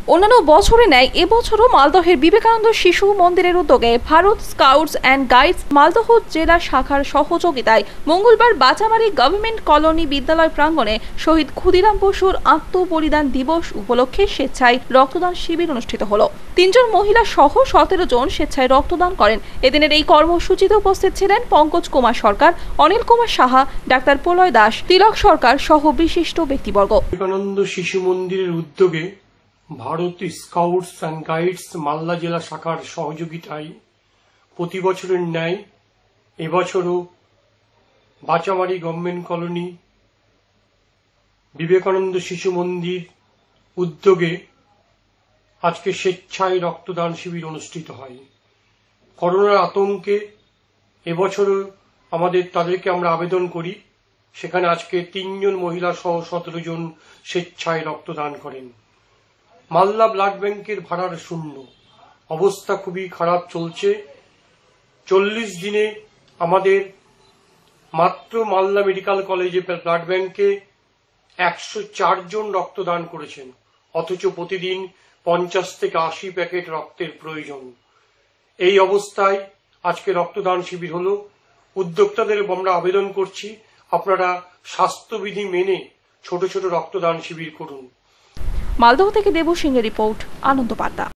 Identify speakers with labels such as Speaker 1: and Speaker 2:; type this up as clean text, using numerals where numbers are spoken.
Speaker 1: অন্যান্য বছরে ন্যায় এবছরও মালদহের বিবেকানন্দ শিশু মন্দিরের উদ্যোগে Bharat scouts and guides Malda জেলা শাখার সহযোগিতায় মঙ্গলবার বাচামারি গভর্নমেন্ট কলোনি বিদ্যালয় প্রাঙ্গণে শহীদ ক্ষুদিরাম বসুর আত্মবলিদান দিবস উপলক্ষে স্বেচ্ছায় রক্তদান শিবির অনুষ্ঠিত হলো। 3 জন মহিলা সহ 17 জন স্বেচ্ছায় রক্তদান করেন। এদিনের এই কর্মসূচিতে উপস্থিত ছিলেন পঙ্কজ কুমার সরকার, অনিল কুমার সাহা, ডাক্তার প্রলয় দাস, তিলক সরকার সহ বিশিষ্ট ব্যক্তিবর্গ।
Speaker 2: বিবেকানন্দ শিশু মন্দিরের উদ্যোগে Bharat scouts and guides Malda জেলা শাখার সহযোগিতায় প্রতি বছরের ন্যায় এবছরও বাচামারি গভর্নমেন্ট কলোনি বিবেকানন্দ শিশু মন্দির উদ্যোগে আজকে স্বেচ্ছায় রক্তদান শিবির অনুষ্ঠিত হয়। করোনার আতঙ্কে এবছরও তাদেরকে আমরা আবেদন করি, সেখানে আজকে 3 জন মহিলা সহ 17 জন স্বেচ্ছায় রক্তদান করেন। মালদা ব্লাড ব্যাংকের ভাড়ার শূন্য, অবস্থা খুবই খারাপ চলছে। 40 দিনে আমাদের মাত্র মালদা মেডিকেল কলেজে ব্লাড ব্যাংকে 104 জন রক্তদান করেছেন, অথচ প্রতিদিন 50 থেকে 80 প্যাকেট রক্তের প্রয়োজন। এই অবস্থায় আজকে রক্তদান শিবির হলো। উদ্যোক্তাদের আমরা আবেদন করছি, আপনারা স্বাস্থ্যবিধি মেনে ছোট ছোট রক্তদান শিবির করুন।
Speaker 1: মালদহ থেকে দেবু সিংহের রিপোর্ট, আনন্দ বার্তা।